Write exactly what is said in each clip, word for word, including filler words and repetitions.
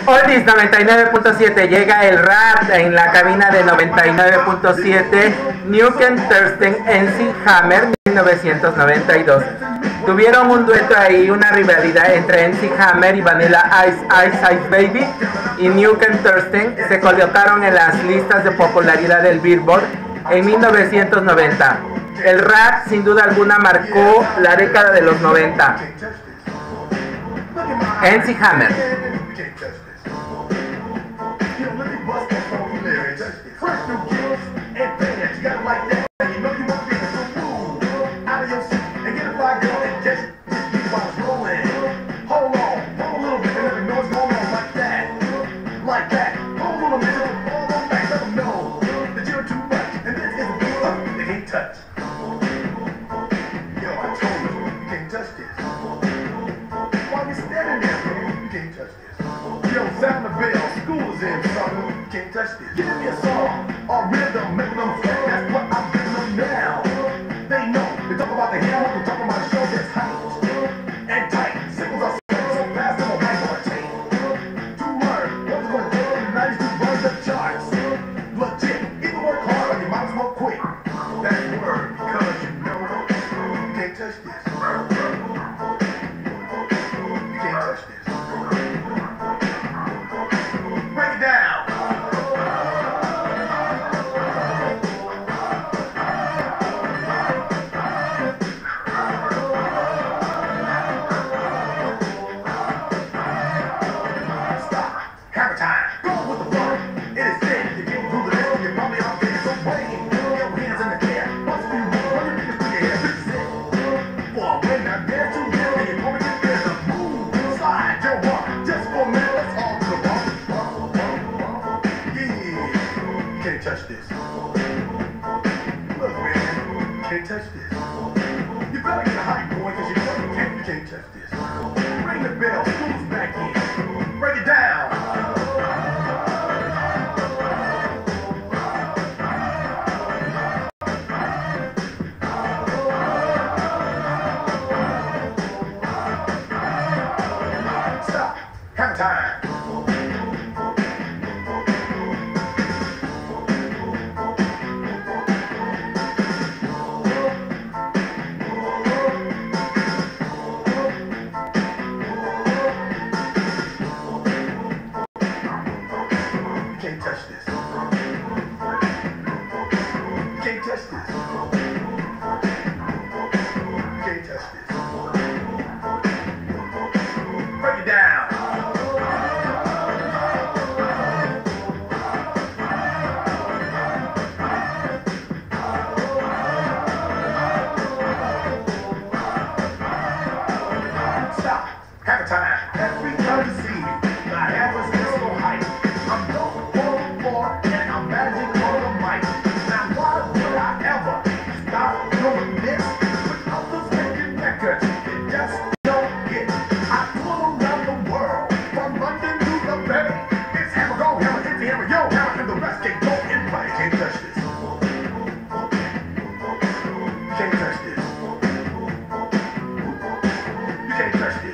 Oldies noventa y nueve punto siete, llega el rap en la cabina de noventa y nueve punto siete. Newken Thurston, N C Hammer, mil novecientos noventa y dos. Tuvieron un dueto ahí, una rivalidad entre N C Hammer y Vanilla Ice Ice Ice Baby, y Newken Thurston se colocaron en las listas de popularidad del Billboard en mil novecientos noventa. El rap sin duda alguna marcó la década de los noventa. N C Hammer. Sound the bell, school's in, son. Can't touch this. Give me a song or rhythm, make them sweat. That's what I'm giving them now. They know. They talk about the hammer, they talk about a show that's hyped and tight. Singles are so fast, they won't hang on a tape. To learn what's going on in the nineties to run the charts. Legit. Either work hard or you might as well quit. That's word, because you know you can't touch this. You can't touch this. Break it down. Stop. Hammer time. Go with the flow. It is thin. You can't prove the list. You're probably out there. So wave your hands in the air. Once you move, run your fingers through your hair. This is it. For when I dare to live, and you're going to get there to move. Slide your walk. Just for a minute. Let's all do the walk. Can't touch this. Look, man, can't touch this. You better get a hype, boy, because you know you can't, you can't touch this. Ring the bell, school's back in. Break it down. Stop. Hammer time. Can't touch this. Can't touch this. Can't touch this. Break it down. Stop. Hammer time. Every time you see me, I have a so hype. I'm dope. And I'm magic on the mic. Now why would I ever stop doing this without those making records? It just don't get. I tour around the world, from London to the Bay. It's hammer, go hammer, hit the hammer, yo hammer, and the rest can go in play. Can't touch this. Can't touch this. You can't touch this.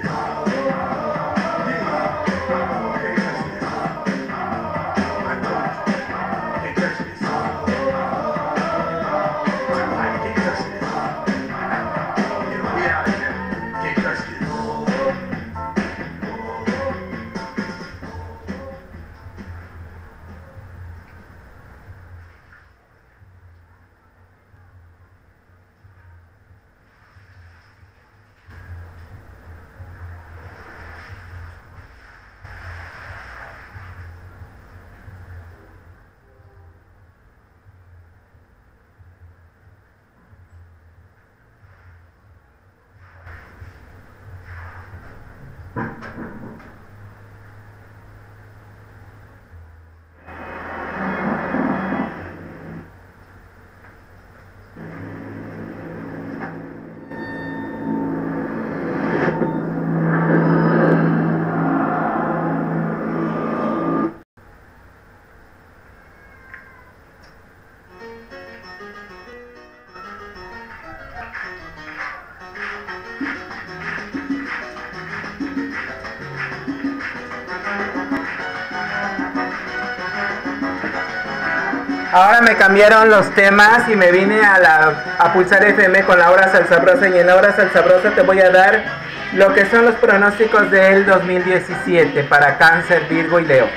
Ahora me cambiaron los temas y me vine a, la, a Pulsar F M con la hora salsabrosa, y en la hora salsabrosa te voy a dar lo que son los pronósticos del dos mil diecisiete para Cáncer, Virgo y Leo.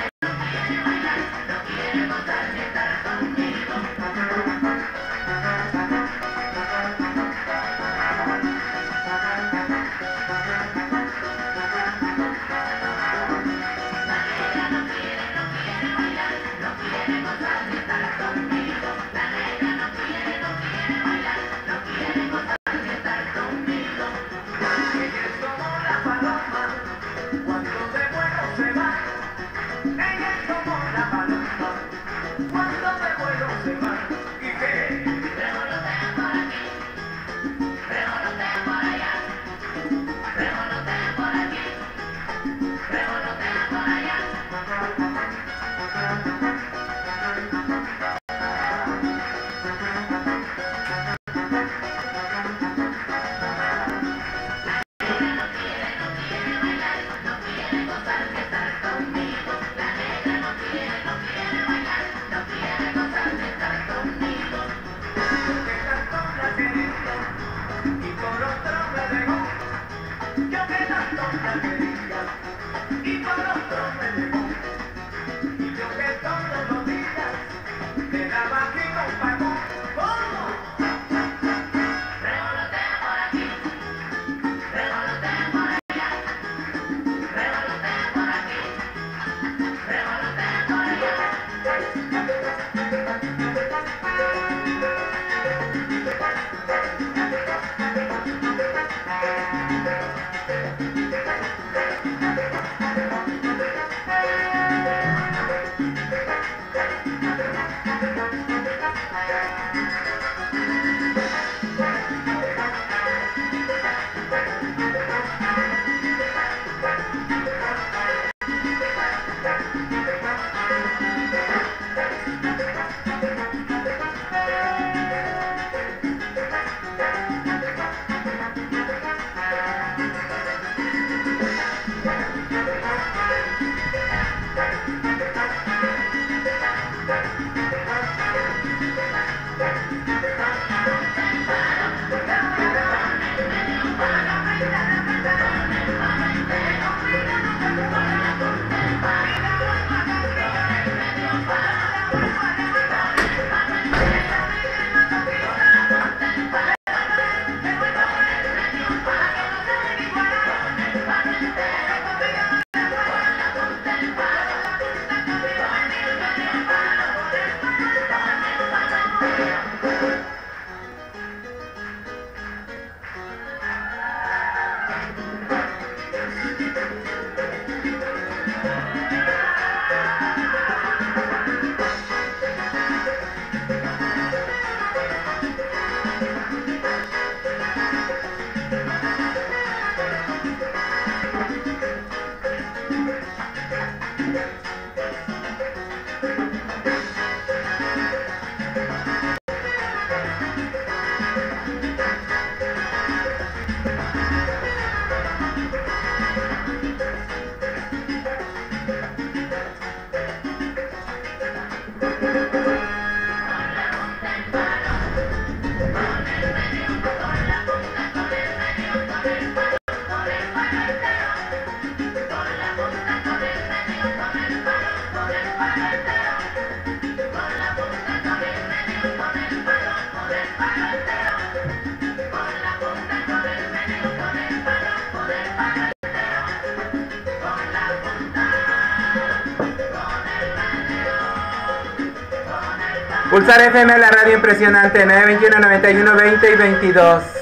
Pulsar F M, la radio impresionante, nueve veintiuno, noventa y uno, veinte y veintidós.